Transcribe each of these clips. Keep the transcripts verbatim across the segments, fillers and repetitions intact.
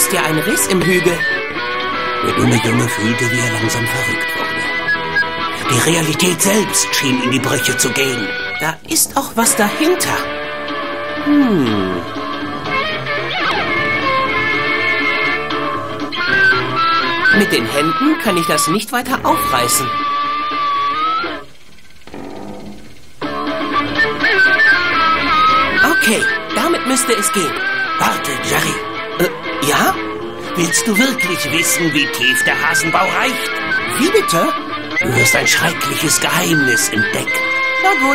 ist ja ein Riss im Hügel. Der dumme Junge fühlte, wie er langsam verrückt wurde. Die Realität selbst schien in die Brüche zu gehen. Da ist auch was dahinter. Hm. Mit den Händen kann ich das nicht weiter aufreißen. Okay, damit müsste es gehen. Warte, Jerry. Äh, ja? Willst du wirklich wissen, wie tief der Hasenbau reicht? Wie bitte? Du wirst ein schreckliches Geheimnis entdecken. Na gut.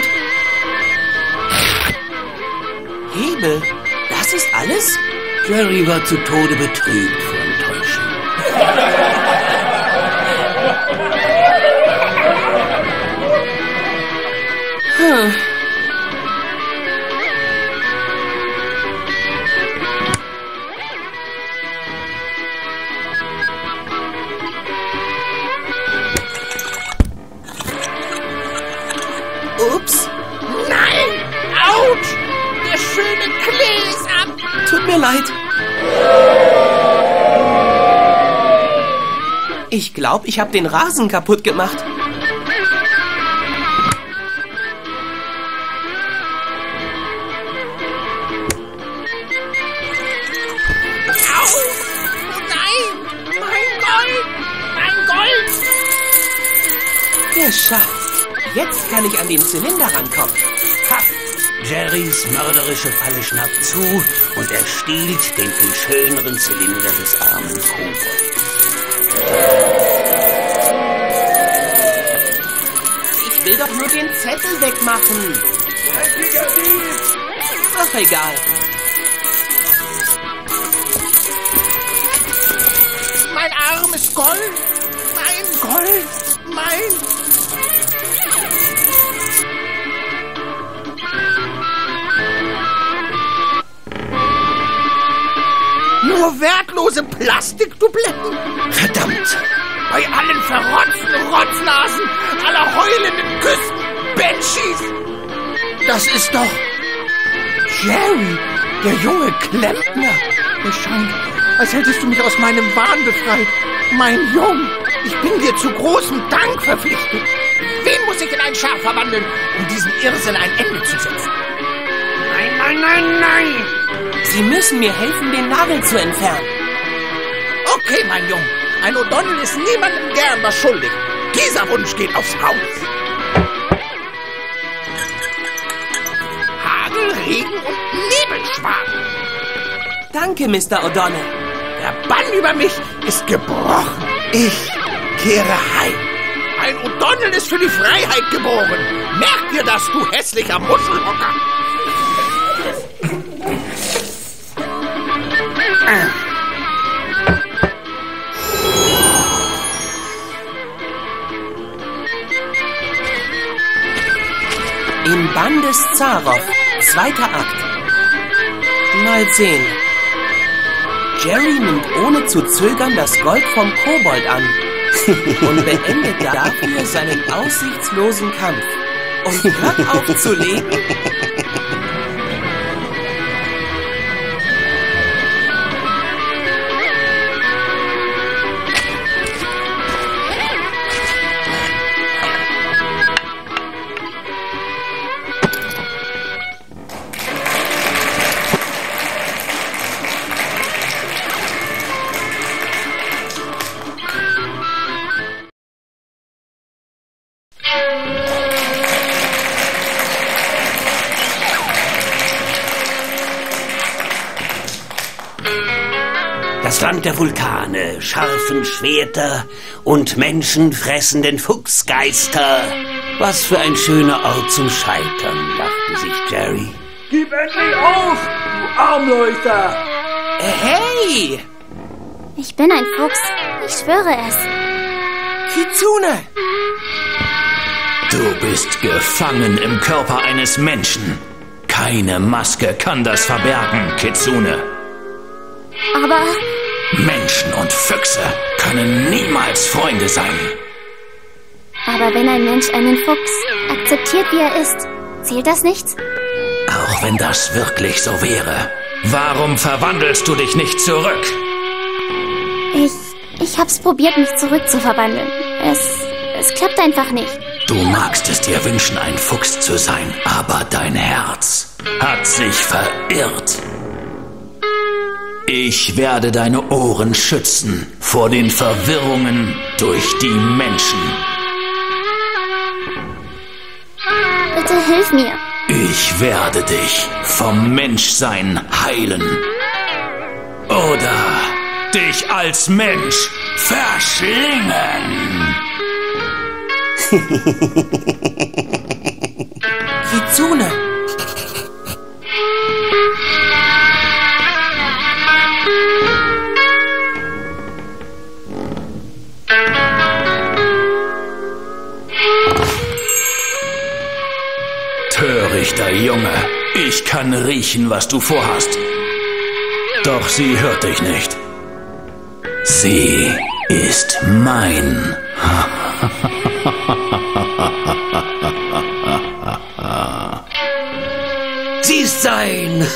Hebel, das ist alles? Jerry war zu Tode betrübt vor Enttäuschung. Hm. Ups. Nein! Autsch! Der schöne Klee ist ab! Tut mir leid. Ich glaube, ich habe den Rasen kaputt gemacht. Au! Nein! Mein Gold! Mein Gold! Geschafft. Jetzt kann ich an den Zylinder rankommen. Ha! Jerrys mörderische Falle schnappt zu und er stiehlt den viel schöneren Zylinder des armen Kobolds. Ich will doch nur den Zettel wegmachen. Ach, egal. Mein armes Gold! Mein Gold! Mein... Nur wertlose Plastikdubletten? Verdammt! Bei allen verrotzten Rotznasen, aller heulenden Küsten-Banshees! Das ist doch... Jerry, der junge Klempner. Es scheint, als hättest du mich aus meinem Wahn befreit. Mein Junge, ich bin dir zu großem Dank verpflichtet. Wen muss ich in ein Schaf verwandeln, um diesem Irrsinn ein Ende zu setzen? Nein, nein, nein, nein! Sie müssen mir helfen, den Nagel zu entfernen. Okay, mein Junge. Ein O'Donnell ist niemandem gern was schuldig. Dieser Wunsch geht aufs Haus. Hagel, Regen und Nebelschwaden. Danke, Mister O'Donnell. Der Bann über mich ist gebrochen. Ich kehre heim. Ein O'Donnell ist für die Freiheit geboren. Merk dir das, du hässlicher Muschelhocker. Im Bann des Zaroff, zweiter Akt. Mal sehen. Jerry nimmt ohne zu zögern das Gold vom Kobold an und beendet dafür seinen aussichtslosen Kampf. Und hört auf zu legen. Das Land der Vulkane, scharfen Schwerter und menschenfressenden Fuchsgeister. Was für ein schöner Ort zum Scheitern, dachte sich Jerry. Gib endlich auf, du Armleuchter! Hey! Ich bin ein Fuchs. Ich schwöre es. Kitsune! Du bist gefangen im Körper eines Menschen. Keine Maske kann das verbergen, Kitsune. Aber... Menschen und Füchse können niemals Freunde sein. Aber wenn ein Mensch einen Fuchs akzeptiert, wie er ist, zählt das nichts? Auch wenn das wirklich so wäre. Warum verwandelst du dich nicht zurück? Ich, ich hab's probiert, mich zurückzuverwandeln. Es, es klappt einfach nicht. Du magst es dir wünschen, ein Fuchs zu sein, aber dein Herz hat sich verirrt. Ich werde deine Ohren schützen vor den Verwirrungen durch die Menschen. Bitte hilf mir. Ich werde dich vom Menschsein heilen. Oder dich als Mensch verschlingen. Kitsune! Törichter Junge, ich kann riechen, was du vorhast. Doch sie hört dich nicht. Sie ist mein. Sie ist sein.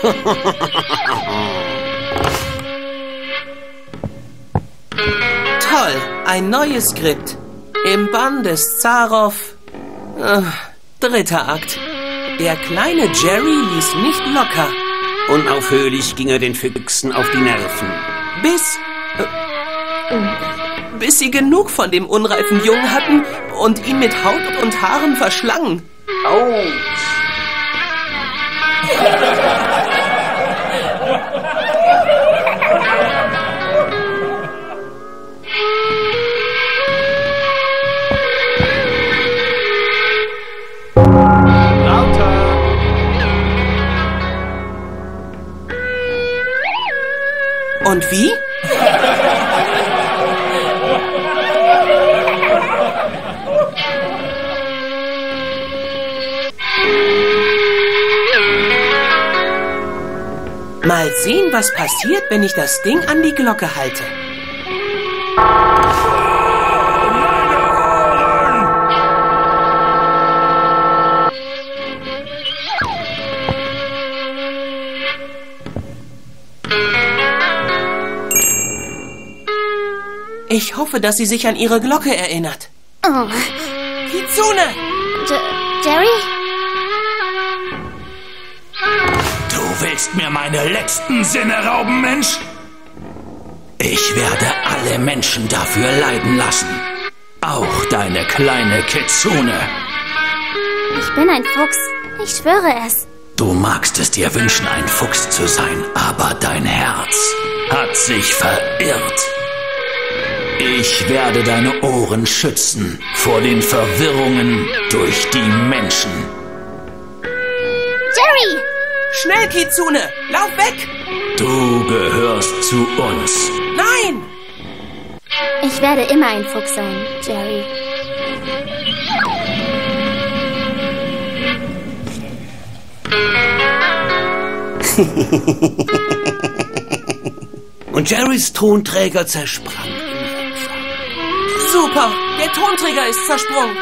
Toll, ein neues Skript. Im Bann des Zaroff. Äh, dritter Akt. Der kleine Jerry ließ nicht locker. Unaufhörlich ging er den Füchsen auf die Nerven. Bis... Äh, bis sie genug von dem unreifen Jungen hatten und ihn mit Haut und Haaren verschlangen. Autsch! Und wie? Mal sehen, was passiert, wenn ich das Ding an die Glocke halte. Ich hoffe, dass sie sich an ihre Glocke erinnert. Oh. Kitsune! J- Jerry? Du willst mir meine letzten Sinne rauben, Mensch? Ich werde alle Menschen dafür leiden lassen. Auch deine kleine Kitsune. Ich bin ein Fuchs. Ich schwöre es. Du magst es dir wünschen, ein Fuchs zu sein, aber dein Herz hat sich verirrt. Ich werde deine Ohren schützen vor den Verwirrungen durch die Menschen. Jerry! Schnell, Kitsune! Lauf weg! Du gehörst zu uns. Nein! Ich werde immer ein Fuchs sein, Jerry. Und Jerrys Tonträger zersprang im Rucksack. Super! Der Tonträger ist zersprungen.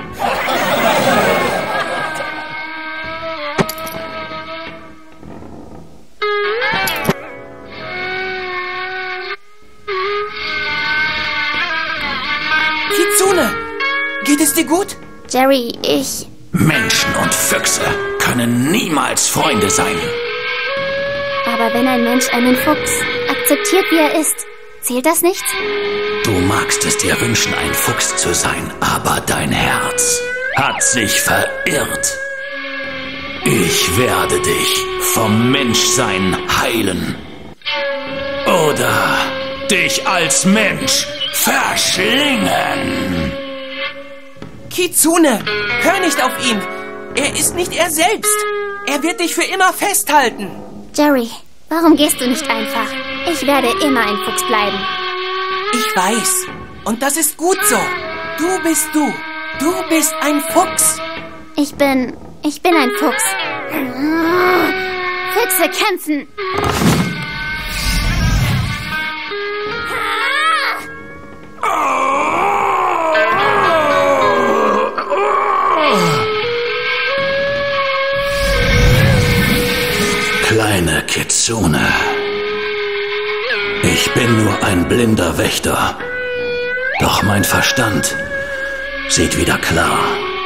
Kitsune! Geht es dir gut? Jerry, ich... Menschen und Füchse können niemals Freunde sein. Aber wenn ein Mensch einen Fuchs akzeptiert, wie er ist, zählt das nicht? Du magst es dir wünschen, ein Fuchs zu sein, aber dein Herz hat sich verirrt. Ich werde dich vom Menschsein heilen. Oder dich als Mensch verschlingen. Kitsune, hör nicht auf ihn. Er ist nicht er selbst. Er wird dich für immer festhalten. Jerry, warum gehst du nicht einfach? Ich werde immer ein Fuchs bleiben. Ich weiß. Und das ist gut so. Du bist du. Du bist ein Fuchs. Ich bin... ich bin ein Fuchs. Füchse kämpfen. Kleine Kitsune, Ich bin nur ein blinder Wächter. Doch mein Verstand sieht wieder klar.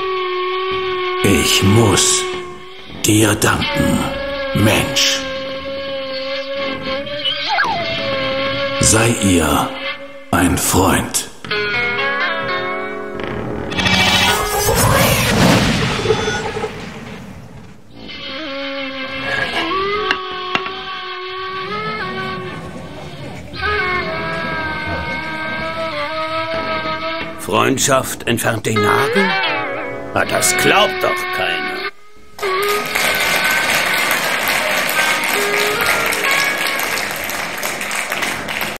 Ich muss dir danken, Mensch. Sei ihr ein Freund. Freundschaft entfernt den Nagel? Na, das glaubt doch keiner.